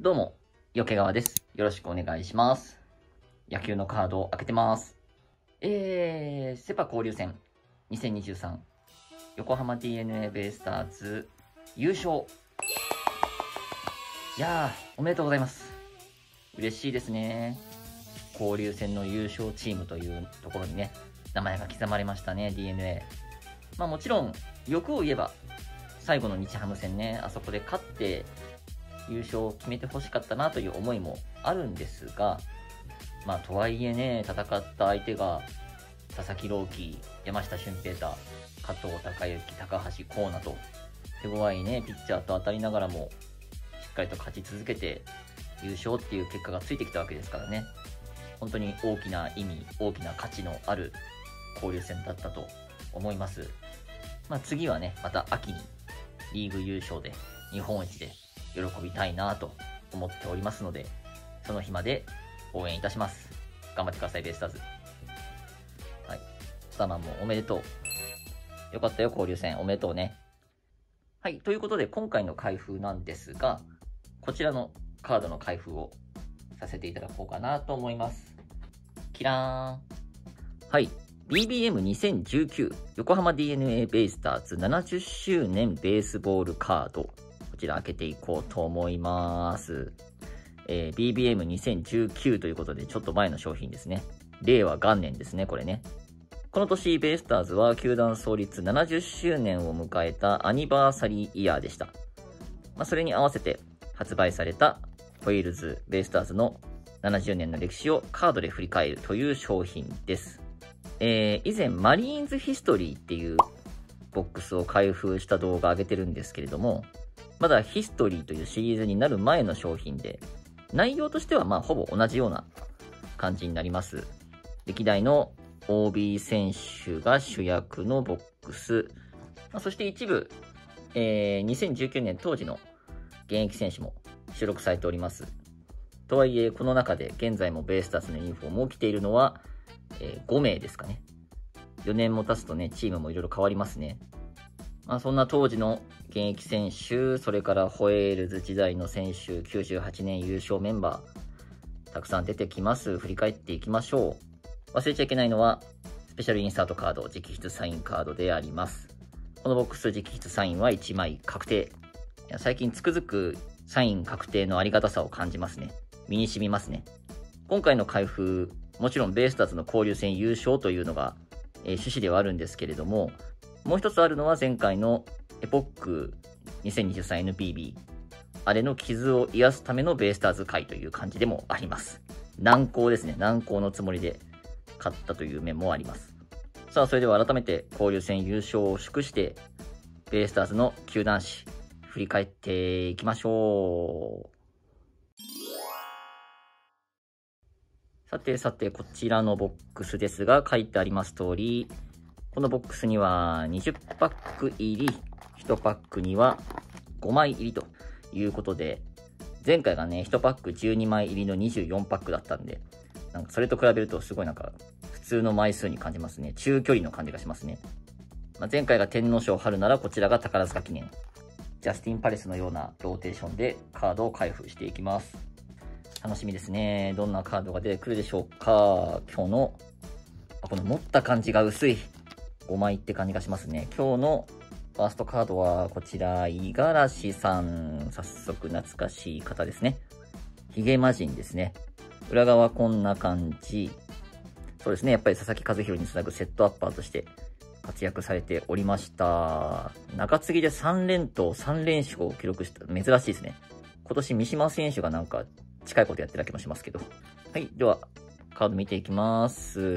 どうも、余川です。よろしくお願いします。野球のカードを開けてます。セ・パ交流戦2023横浜 DeNA ベイスターズ優勝。いやー、おめでとうございます。嬉しいですね。交流戦の優勝チームというところにね、名前が刻まれましたね、DeNA。まあもちろん、欲を言えば、最後の日ハム戦ね、あそこで勝って、優勝を決めてほしかったなという思いもあるんですが、まあとはいえね、戦った相手が佐々木朗希、山下舜平太、加藤貴之、高橋光成と手強いねピッチャーと当たりながらもしっかりと勝ち続けて優勝っていう結果がついてきたわけですからね、本当に大きな意味、大きな価値のある交流戦だったと思います。まあ次はね、また秋にリーグ優勝で日本一で喜びたいなと思っておりますので、その日まで応援いたします。頑張ってください、ベイスターズ。はい。スターマンもおめでとう。よかったよ、交流戦。おめでとうね。はい。ということで、今回の開封なんですが、こちらのカードの開封をさせていただこうかなと思います。キラーン。はい。BBM2019 横浜 DeNA ベイスターズ70周年ベースボールカード。こちら開けていこうと思います。BBM2019 ということでちょっと前の商品ですね。令和元年ですね、これね。この年ベイスターズは球団創立70周年を迎えたアニバーサリーイヤーでした。それに合わせて発売されたホイールズベイスターズの70年の歴史をカードで振り返るという商品です。以前マリーンズヒストリーっていうボックスを開封した動画上げてるんですけれども、まだヒストリーというシリーズになる前の商品で、内容としてはほぼ同じような感じになります。歴代の OB 選手が主役のボックス、そして一部、2019年当時の現役選手も収録されております。とはいえ、この中で現在もベイスターズのユニフォームを着ているのは、5名ですかね。4年も経つとね、チームもいろいろ変わりますね。そんな当時の現役選手、それからホエールズ時代の選手、98年優勝メンバー、たくさん出てきます。振り返っていきましょう。忘れちゃいけないのは、スペシャルインサートカード、直筆サインカードであります。このボックス直筆サインは1枚確定。最近つくづくサイン確定のありがたさを感じますね。身に染みますね。今回の開封、もちろんベイスターズの交流戦優勝というのが、趣旨ではあるんですけれども、もう一つあるのは前回のエポック 2023NPB。あれの傷を癒すためのベイスターズ会という感じでもあります。難航ですね。難航のつもりで勝ったという面もあります。さあ、それでは改めて交流戦優勝を祝して、ベイスターズの球団史、振り返っていきましょう。さて、こちらのボックスですが、書いてあります通り、このボックスには20パック入り、1パックには5枚入りということで、前回がね、1パック12枚入りの24パックだったんで、それと比べるとすごい普通の枚数に感じますね。中距離の感じがしますね。前回が天皇賞春ならこちらが宝塚記念。ジャスティン・パレスのようなローテーションでカードを開封していきます。楽しみですね。どんなカードが出てくるでしょうか。今日の、この持った感じが薄い。5枚って感じがしますね。今日のファーストカードはこちら、五十嵐さん。早速懐かしい方ですね。ヒゲ魔人ですね。裏側こんな感じ。そうですね。やっぱり佐々木主浩につなぐセットアッパーとして活躍されておりました。中継ぎで3連投、3連勝を記録した。珍しいですね。今年三島選手が近いことやってる気もしますけど。はい。では、カード見ていきます。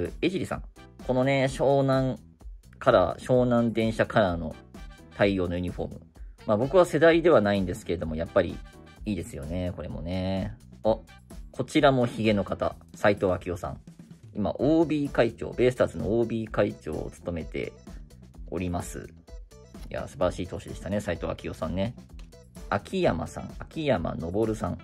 江尻さん。このね、湘南電車カラーの太陽のユニフォーム。僕は世代ではないんですけれども、やっぱりいいですよね。これもね。こちらもヒゲの方、斉藤昭夫さん。今、OB 会長、ベイスターズの OB 会長を務めております。いや、素晴らしい投手でしたね、斉藤昭夫さんね。秋山さん、秋山昇さん。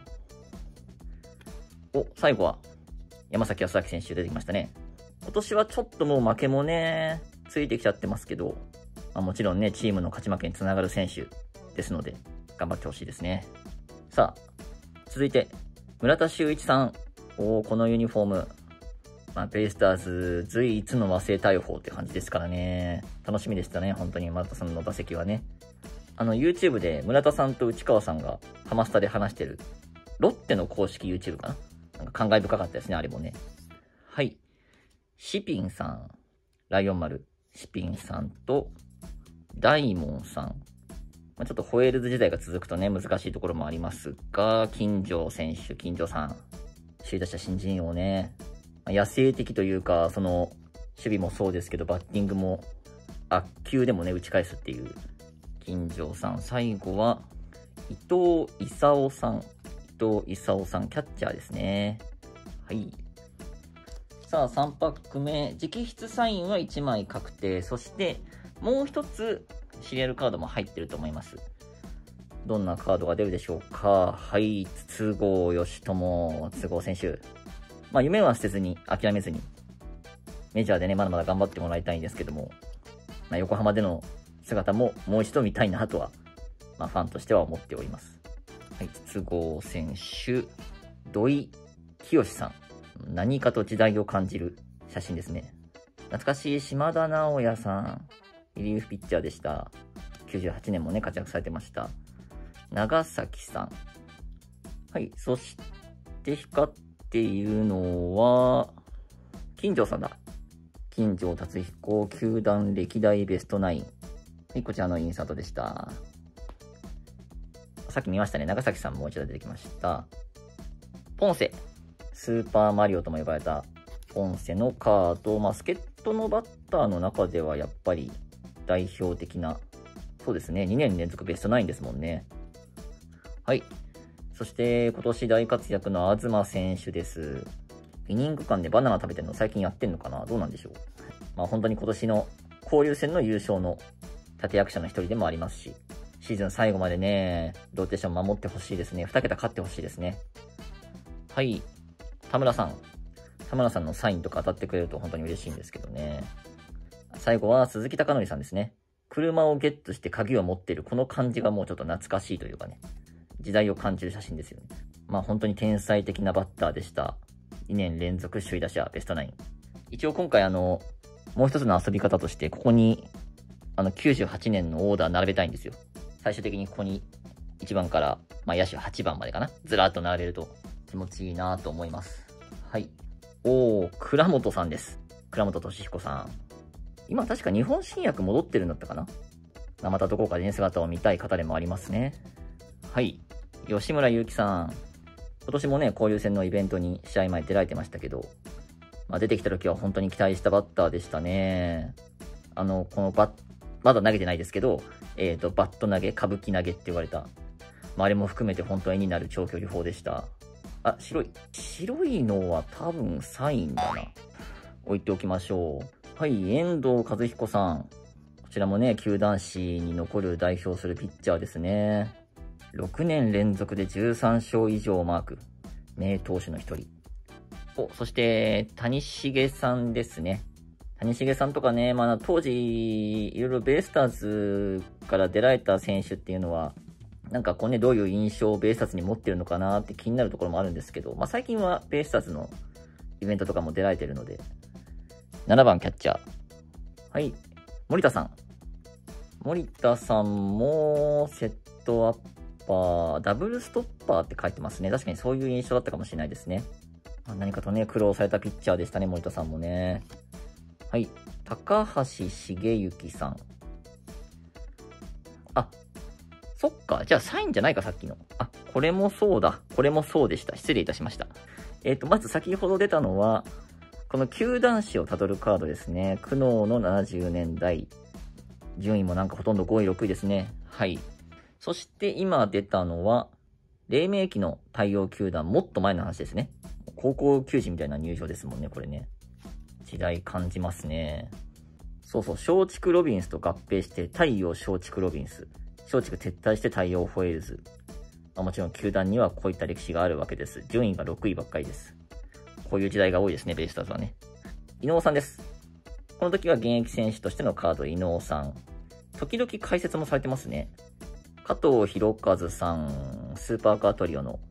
最後は、山崎康明選手出てきましたね。今年はちょっともう負けもね、ついてきちゃってますけど、もちろんね、チームの勝ち負けにつながる選手ですので、頑張ってほしいですね。さあ、 続いて、村田修一さん。このユニフォーム。ベイスターズ随一の和製大砲って感じですからね。楽しみでしたね、本当に村田さんの打席はね。YouTube で村田さんと内川さんがハマスタで話してる、ロッテの公式 YouTube かな。なんか感慨深かったですね、あれもね。はい。シピンさん、ライオン丸、シピンさんと、大門さん。ちょっとホエールズ時代が続くとね、難しいところもありますが、金城選手、金城さん。首位打者新人王ね。野生的というか、その、守備もそうですけど、バッティングも、悪球でもね、打ち返すっていう。金城さん。最後は、伊藤勲さん。伊藤勲さん、キャッチャーですね。はい。さあ、3パック目。直筆サインは1枚確定。そして、もう一つ、シリアルカードも入ってると思います。どんなカードが出るでしょうか。はい、筒香嘉智、筒香選手。夢は捨てずに、諦めずに、メジャーでね、まだまだ頑張ってもらいたいんですけども、横浜での姿ももう一度見たいなとは、ファンとしては思っております。はい、筒香選手、土井清さん。何かと時代を感じる写真ですね。懐かしい島田直也さん。リリーフピッチャーでした。98年もね、活躍されてました。長崎さん。はい、そして光っているのは、金城さんだ。金城達彦、球団歴代ベストナイン。はい、こちらのインサートでした。さっき見ましたね。長崎さんもう一度出てきました。ポンセ。スーパーマリオとも呼ばれたポンセのカード。助っ人のバッターの中ではやっぱり代表的な。そうですね。2年連続ベストナインですもんね。はい。そして、今年大活躍の東選手です。イニング間でバナナ食べてるの最近やってんのかな？どうなんでしょう？本当に今年の交流戦の優勝の立役者の一人でもありますし、シーズン最後までね、ローテーション守ってほしいですね。2桁勝ってほしいですね。はい。田村さん。田村さんのサインとか当たってくれると本当に嬉しいんですけどね。最後は鈴木貴則さんですね。車をゲットして鍵を持っているこの感じがもうちょっと懐かしいというかね。時代を感じる写真ですよね。本当に天才的なバッターでした。2年連続首位打者ベストナイン。一応今回もう一つの遊び方として、ここに98年のオーダー並べたいんですよ。最終的にここに1番から、野手8番までかな。ずらっと並べると気持ちいいなと思います。はい。倉本さんです。倉本俊彦さん。今確か日本新薬戻ってるんだったかな。またどこかでね、姿を見たい方でもありますね。はい。吉村祐希さん。今年もね、交流戦のイベントに試合前出られてましたけど、出てきた時は本当に期待したバッターでしたね。このまだ投げてないですけど、バット投げ、歌舞伎投げって言われた。あれも含めて本当に絵になる長距離砲でした。白い。白いのは多分サインだな。置いておきましょう。はい、遠藤和彦さん。こちらもね、球団史に残る代表するピッチャーですね。6年連続で13勝以上をマーク。名投手の一人。そして、谷繁さんですね。谷繁さんとかね、当時、いろいろベイスターズから出られた選手っていうのは、どういう印象をベイスターズに持ってるのかなって気になるところもあるんですけど、最近はベイスターズのイベントとかも出られてるので、7番キャッチャー。はい。森田さん。森田さんも、セットアッパー、ダブルストッパーって書いてますね。確かにそういう印象だったかもしれないですね。何かとね、苦労されたピッチャーでしたね、森田さんもね。はい。高橋茂之さん。そっか。じゃあサインじゃないか、さっきの。これもそうだ。これもそうでした。失礼いたしました。まず先ほど出たのは、この球団史をたどるカードですね。久能の70年代。順位もほとんど5位、6位ですね。はい。そして今出たのは、黎明期の太陽球団、もっと前の話ですね。高校球児みたいな入場ですもんね、これね。時代感じますね。そうそう、松竹ロビンスと合併して、太陽松竹ロビンス。松竹撤退して太陽ホエールズ。もちろん球団にはこういった歴史があるわけです。順位が6位ばっかりです。こういう時代が多いですね、ベイスターズはね。伊能さんです。この時は現役選手としてのカード、伊能さん。時々解説もされてますね。加藤博和さん、スーパーカートリオの一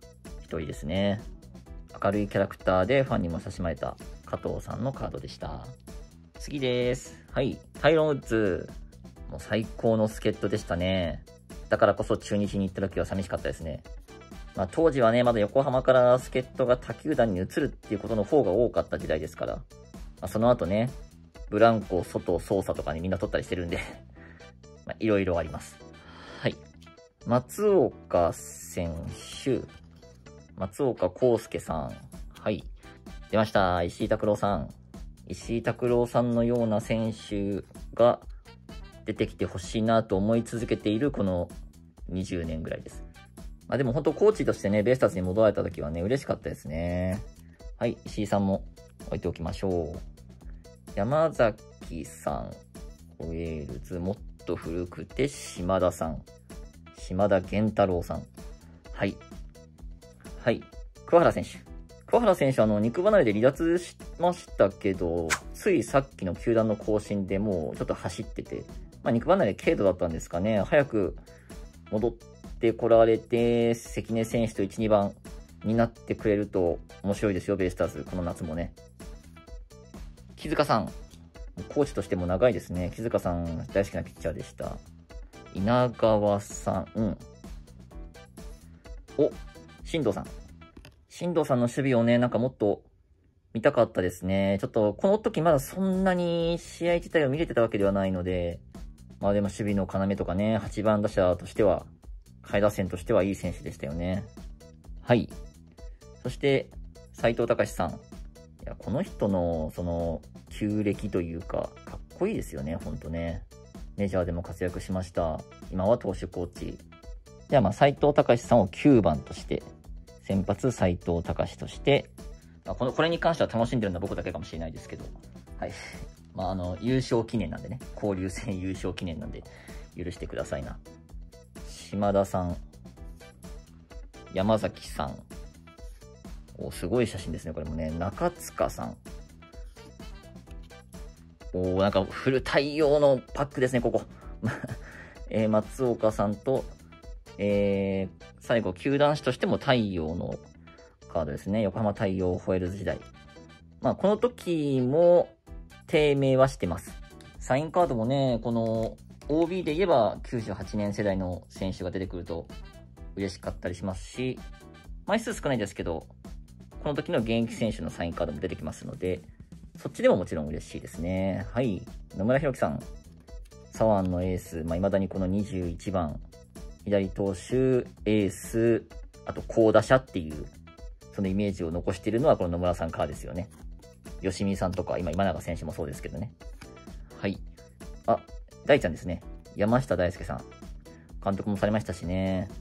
人ですね。明るいキャラクターでファンにも親しまれた加藤さんのカードでした。次です。はい。タイロン・ウッズ。もう最高の助っ人でしたね。だからこそ中日に行った時は寂しかったですね。まあ当時はね、まだ横浜から助っ人が他球団に移るっていうことの方が多かった時代ですから。まあ、その後ね、ブランコ、外、操作とかにみんな取ったりしてるんで、まあいろいろあります。はい。松岡選手。松岡康介さん。はい。出ました。石井拓郎さん。石井拓郎さんのような選手が出てきてほしいなと思い続けているこの20年ぐらいです。まあでも本当コーチとしてね、ベイスターズに戻られた時はね、嬉しかったですね。はい、石井さんも置いておきましょう。山崎さん。ウェールズ、もっと古くて島田さん。島田源太郎さん。はい。はい。桑原選手。桑原選手肉離れで離脱しましたけど、ついさっきの球団の更新でもうちょっと走ってて、まあ肉離れ軽度だったんですかね。早く戻ってこられて、関根選手と1、2番になってくれると面白いですよ、ベイスターズ。この夏もね。木塚さん。コーチとしても長いですね。木塚さん、大好きなピッチャーでした。稲川さん。お、新藤さん。新藤さんの守備をね、なんかもっと見たかったですね。ちょっと、この時まだそんなに試合自体を見れてたわけではないので、まあでも守備の要とかね、8番打者としては、下位打線としてはいい選手でしたよね。はい。そして、斉藤隆さん。いや、この人の、旧暦というか、かっこいいですよね、ほんとね。メジャーでも活躍しました。今は投手コーチ。では、斉藤隆さんを9番として、先発斉藤隆として、これに関しては楽しんでるのは僕だけかもしれないですけど、はい。優勝記念なんでね、交流戦優勝記念なんで、許してくださいな。島田さん、山崎さん、すごい写真ですね、これもね。中塚さん。なんかフル太陽のパックですね、ここ。松岡さんと、最後、球団誌としても太陽のカードですね。横浜太陽ホエールズ時代。まあ、この時も、低迷はしてます。サインカードもね、この OB で言えば98年世代の選手が出てくると嬉しかったりしますし、枚数少ないですけど、この時の現役選手のサインカードも出てきますので、そっちでももちろん嬉しいですね。はい。野村弘樹さん。左腕のエース。未だにこの21番。左投手、エース、あと好打者っていう、そのイメージを残しているのはこの野村さんからですよね。吉見さんとか、今永選手もそうですけどね。はい。大ちゃんですね。山下大輔さん。監督もされましたしね。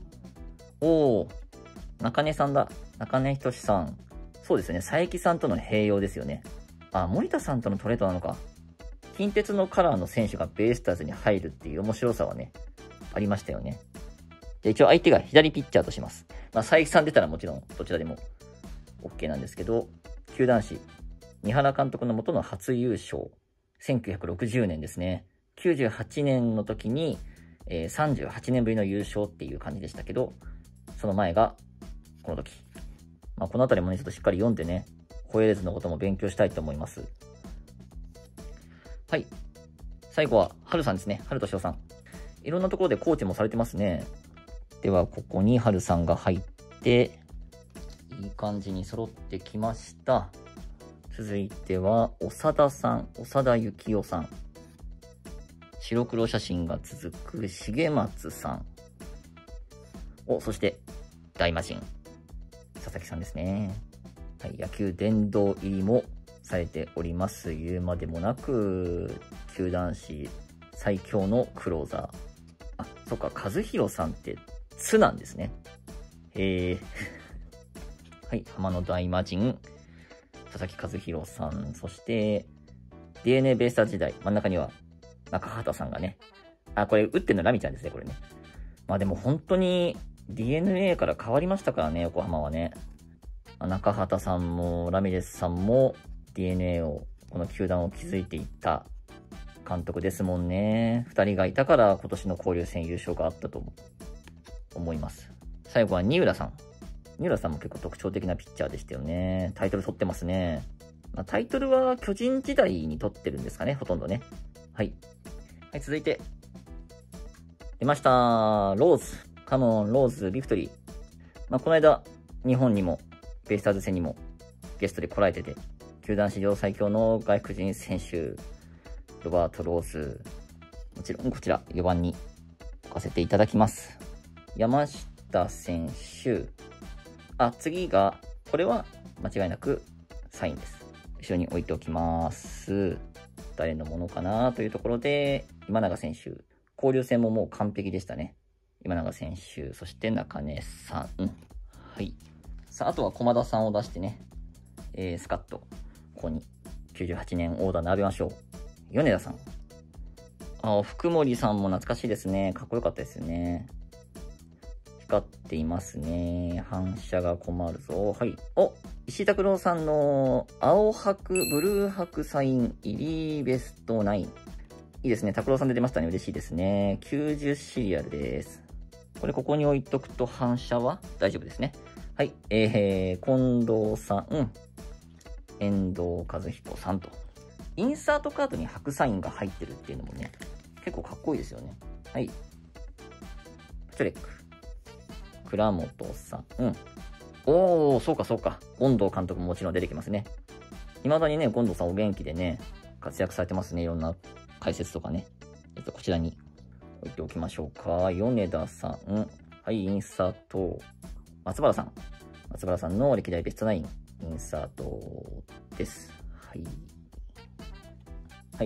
中根さんだ。中根仁さん。そうですね。佐伯さんとの併用ですよね。森田さんとのトレードなのか。近鉄のカラーの選手がベイスターズに入るっていう面白さはね、ありましたよね。で、一応相手が左ピッチャーとします。佐伯さん出たらもちろんどちらでも OK なんですけど、球団誌、三原監督の下の初優勝。1960年ですね。98年の時に、38年ぶりの優勝っていう感じでしたけど、その前がこの時。このあたりもね、ちょっとしっかり読んでね、ホエールズのことも勉強したいと思います。はい。最後は、春さんですね。春俊夫さん。いろんなところでコーチもされてますね。では、ここに春さんが入って、いい感じに揃ってきました。続いては、長田さん。長田幸雄さん。白黒写真が続く重松さん。そして、大魔神。佐々木さんですね。はい、野球殿堂入りもされております。言うまでもなく、球団史最強のクローザー。そっか、和弘さんって、津なんですね。はい、浜野大魔神、佐々木和弘さん、そして、DNA ベイスターズ時代、真ん中には、中畑さんがね。これ、打ってるのラミちゃんですね、これね。でも本当に、DNA から変わりましたからね、横浜はね。中畑さんもラミレスさんも DNA を、この球団を築いていった監督ですもんね。2人がいたから今年の交流戦優勝があったと思います。最後は二浦さん。 三浦さんも結構特徴的なピッチャーでしたよね。タイトル取ってますね。まあ、タイトルは巨人時代に取ってるんですかね、ほとんどね。はい。はい、続いて。出ました。ローズ。カモン、ローズ、ビクトリー。まあ、この間、日本にも、ベイスターズ戦にもゲストで来られてて、球団史上最強の外国人選手、ロバート・ローズ。もちろん、こちら、4番に置かせていただきます。山下選手。あ、次が、これは間違いなくサインです。後ろに置いておきます。誰のものかなというところで、今永選手。交流戦ももう完璧でしたね。今永選手、そして中根さん。はい。さあ、あとは駒田さんを出してね、スカッと、ここに98年オーダー並べましょう。米田さん。あ、福森さんも懐かしいですね。かっこよかったですよね。光っていますね。反射が困るぞ。はい。お、石井拓郎さんの青白、ブルー白サイン入りベスト9。いいですね。拓郎さんで出ましたね。嬉しいですね。90シリアルです。ここに置いとくと反射は大丈夫ですね。はい。近藤さん、遠藤和彦さんと。インサートカードに白サインが入ってるっていうのもね、結構かっこいいですよね。はい。チョレック。倉本さん。おー、そうかそうか。権藤監督ももちろん出てきますね。未だにね、権藤さんお元気でね、活躍されてますね。いろんな解説とかね。こちらに置いておきましょうか。米田さん。はい、インサート。松原さん。松原さんの歴代ベスト9。インサートです。はい。はい、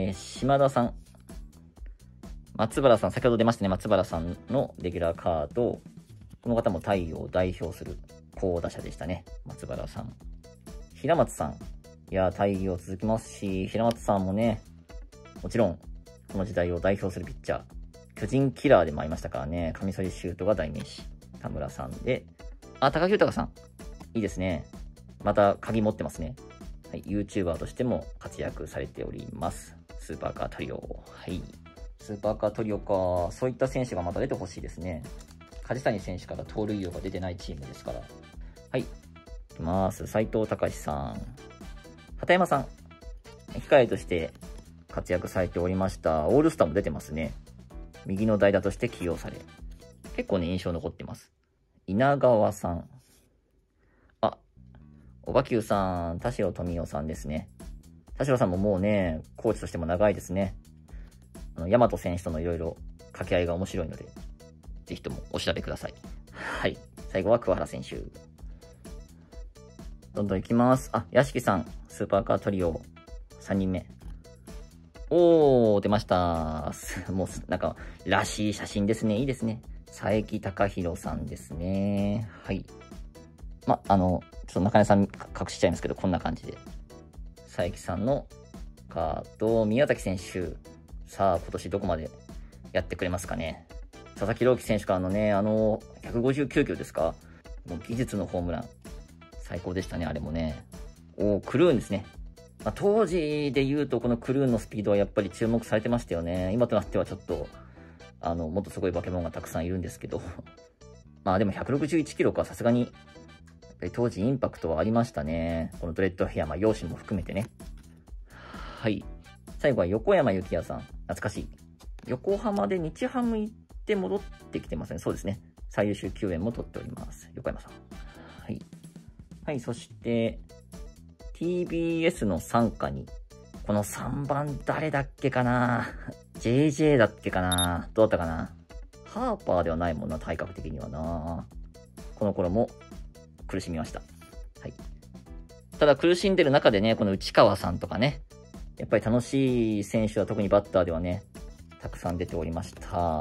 島田さん。松原さん、先ほど出ましたね。松原さんのレギュラーカード。この方も太陽を代表する好打者でしたね。松原さん。平松さん。いや、太陽続きますし、平松さんもね、もちろん、この時代を代表するピッチャー。巨人キラーでもありましたからね。カミソリシュートが代名詞。田村さんで。あ、高木豊さん。いいですね。また鍵持ってますね。はい、YouTuber としても活躍されております。スーパーカートリオ。はい。スーパーカートリオか。そういった選手がまた出てほしいですね。梶谷選手から盗塁王が出てないチームですから。はい。いきます。斉藤隆さん。畑山さん。控えとして活躍されておりました。オールスターも出てますね。右の代打として起用され。結構ね、印象残ってます。稲川さん。あ、小葉久さん、田代富夫さんですね。田代さんももうね、コーチとしても長いですね。大和選手とのいろいろ掛け合いが面白いので、ぜひともお調べください。はい。最後は桑原選手。どんどん行きます。あ、屋敷さん、スーパーカートリオ、3人目。おー、出ました。もう、なんか、らしい写真ですね。いいですね。佐伯隆弘さんですね。はい。ま、ちょっと中根さん隠しちゃいますけど、こんな感じで。佐伯さんのカード、宮崎選手。さあ、今年どこまでやってくれますかね。佐々木朗希選手からのね、159キロですか。もう技術のホームラン。最高でしたね、あれもね。クルーンですね。まあ、当時で言うと、このクルーンのスピードはやっぱり注目されてましたよね。今となってはちょっと、もっとすごい化け物がたくさんいるんですけど。まあでも161キロか、さすがに、やっぱり当時インパクトはありましたね。このドレッドヘア、まあ、容姿も含めてね。はい。最後は横山幸也さん。懐かしい。横浜で日ハム行って戻ってきてますね。そうですね。最優秀救援も取っております。横山さん。はい。はい、そして、TBS の傘下に、この3番誰だっけかなJJ だっけかなどうだったかなハーパーではないもんな、体格的にはな。この頃も苦しみました。はい。ただ苦しんでる中でね、この内川さんとかね、やっぱり楽しい選手は特にバッターではね、たくさん出ておりました。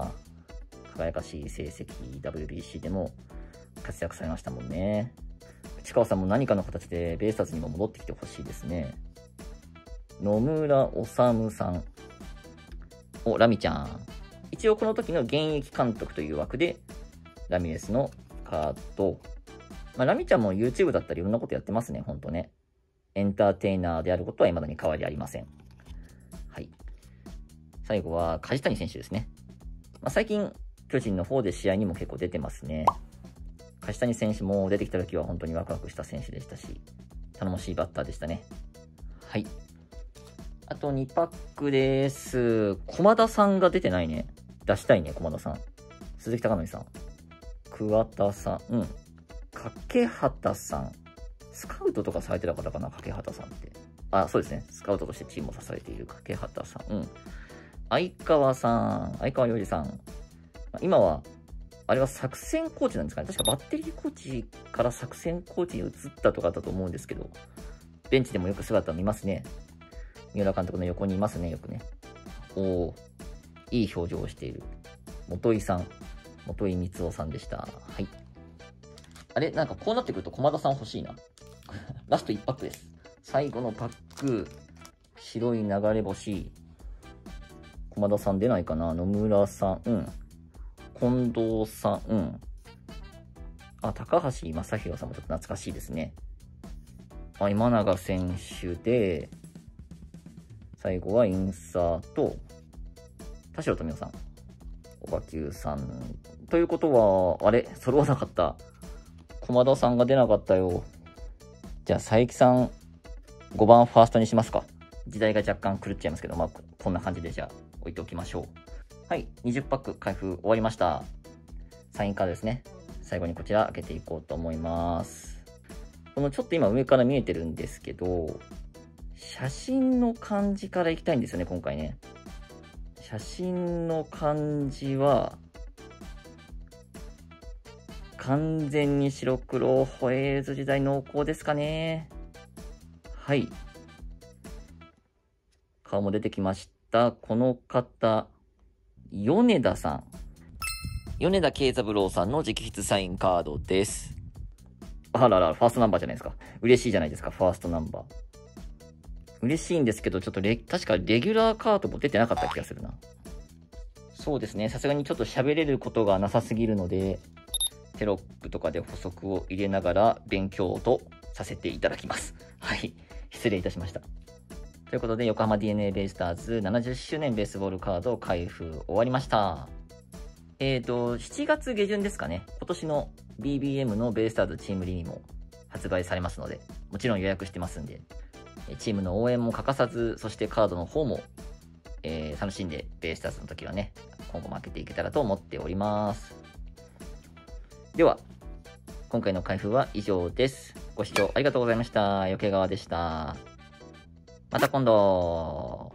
輝かしい成績、WBC でも活躍されましたもんね。内川さんも何かの形でベイスターズにも戻ってきてほしいですね。野村治さん。ラミちゃん。一応この時の現役監督という枠で、ラミレスのカード。まあ、ラミちゃんも YouTube だったりいろんなことやってますね、ほんとね。エンターテイナーであることは未だに変わりありません。はい。最後は梶谷選手ですね。まあ、最近、巨人の方で試合にも結構出てますね。 梶谷選手も出てきた時は本当にワクワクした選手でしたし、頼もしいバッターでしたね。はい。あと2パックです。駒田さんが出てないね。出したいね、駒田さん。鈴木貴則さん。桑田さん。掛畑さん。スカウトとかされてた方かな、掛畑さんって。あ、そうですね。スカウトとしてチームを支えている掛畑さん。相川さん。相川洋二さん。今は、あれは作戦コーチなんですかね。確かバッテリーコーチから作戦コーチに移ったとかだと思うんですけど、ベンチでもよく姿を見ますね。三浦監督の横にいますね、よくね。おー、いい表情をしている。元井さん。元井光雄さんでした。はい。あれなんかこうなってくると駒田さん欲しいな。ラスト1パックです。最後のパック、白い流れ星。駒田さん出ないかな。野村さん。近藤さん。あ、高橋正宏さんもちょっと懐かしいですね。あ、今永選手で、最後はインサート、田代富夫さん、小川急さん。ということは、あれ揃わなかった。駒田さんが出なかったよ。じゃあ、佐伯さん、5番ファーストにしますか。時代が若干狂っちゃいますけど、まあ、こんな感じでじゃあ、置いておきましょう。はい、20パック開封終わりました。サインカードですね。最後にこちら開けていこうと思います。このちょっと今上から見えてるんですけど、写真の感じからいきたいんですよね、今回ね。写真の感じは、完全に白黒ホエールズ時代濃厚ですかね。はい。顔も出てきました。この方、米田さん。米田慶三郎さんの直筆サインカードです。あらら、ファーストナンバーじゃないですか。嬉しいじゃないですか、ファーストナンバー。嬉しいんですけど、ちょっと確かレギュラーカードも出てなかった気がするな。そうですね、さすがにちょっと喋れることがなさすぎるので、テロップとかで補足を入れながら勉強とさせていただきます。はい。失礼いたしました。ということで、横浜 DNA ベイスターズ70周年ベースボールカード開封終わりました。7月下旬ですかね。今年の BBM のベイスターズチームリミも発売されますので、もちろん予約してますんで、チームの応援も欠かさず、そしてカードの方も、楽しんでベイスターズの時はね、今後も開けていけたらと思っております。では、今回の開封は以上です。ご視聴ありがとうございました。余計川でした。また今度。